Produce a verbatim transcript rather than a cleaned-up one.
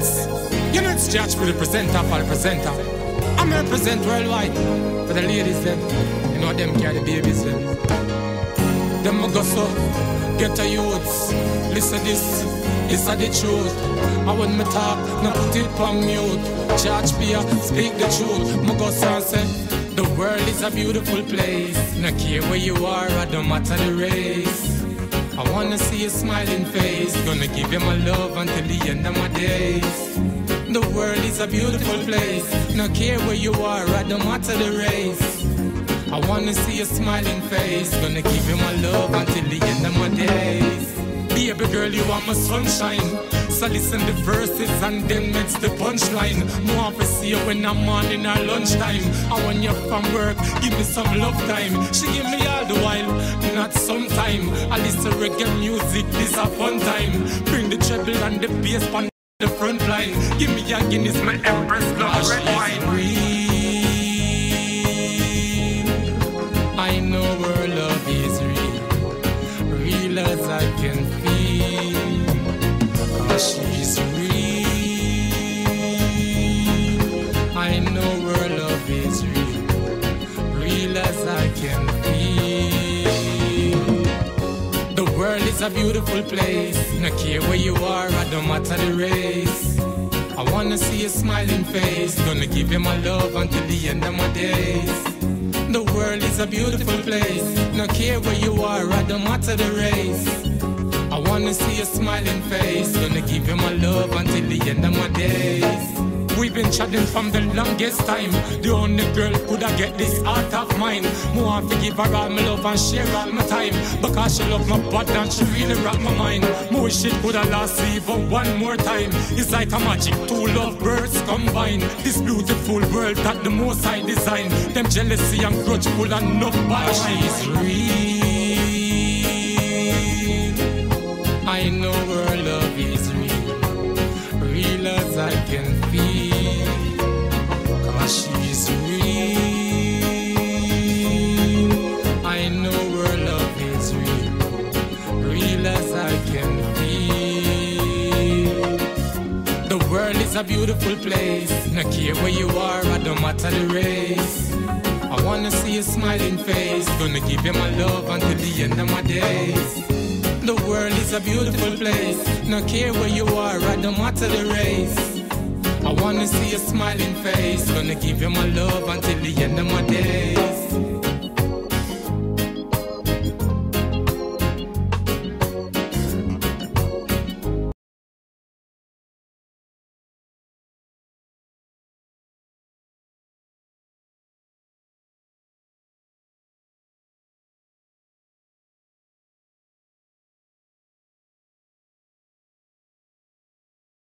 presents. You know it's Judge for the presenter for the presenter. I'm a present worldwide for the ladies them. You know them carry the babies them. Them a go so, get a youths. Listen this, it's a the truth. I when me talk, no put it on mute. Judge Beer, speak the truth. Me go so and say, the world is a beautiful place. No care where you are, I don't matter the race. I wanna see your smiling face. Gonna give you my love until the end of my days. The world is a beautiful place. No care where you are, I don't matter the race. I wanna see your smiling face. Gonna give you my love until the end of my days. Baby girl, you are my sunshine. So listen the verses and then mix the punchline. More to see you when I'm on in our lunchtime. I want you from work, give me some love time. She give me all the while, not sometime. I listen reggae music, this a fun time. Bring the treble and the bass on the front line. Give me a Guinness, my Empress, love red wine. I know her love is real, real as I can feel. She's real. I know her love is real, real as I can feel. The world is a beautiful place. No care where you are, I don't matter the race. I wanna see your smiling face. Gonna give you my love until the end of my days. The world is a beautiful place. No care where you are, I don't matter the race. I wanna see your smiling face. Gonna give you my love until the end of my days. We've been chatting from the longest time. The only girl could I get this heart of mine. More to give her all my love and share all my time. Because she love my body and she really rock my mind. More shit could I last even one more time. It's like a magic, two love birds combine. This beautiful world that the most I design. Them jealousy and grudgeful and enough bad. She's real. I know her love is real, real as I can feel. Cause she's real. I know her love is real, real as I can feel. The world is a beautiful place. No care where you are, I don't matter the race. I wanna see your smiling face. Gonna give you my love until the end of my days. The world is a beautiful place. No care where you are, I don't matter the race. I wanna see your smiling face. Gonna give you my love until the end of my days.